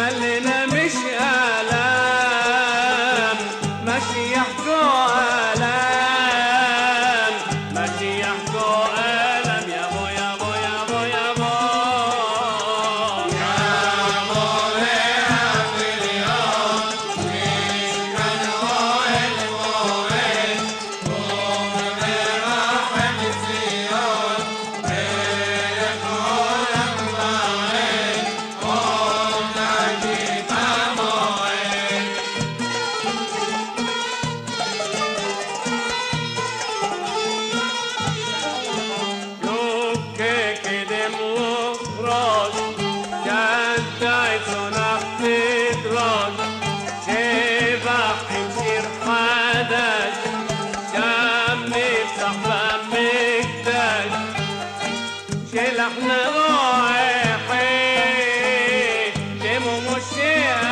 ملنا مش آلام ماشي يحكوا آلام ماشي يحكوا آلام يا بو يا بو يا بو يا بو يا بو ليها في اليوم مين كان هو الموعد قوم براحة صيون بيكون أمبارك قوم نجيب موعد يوكي كدم وفراش جدعي صنع تدراج شبح يمشير حداش شمي بصحبة مكتاش شلحنا رايحين شمو مشي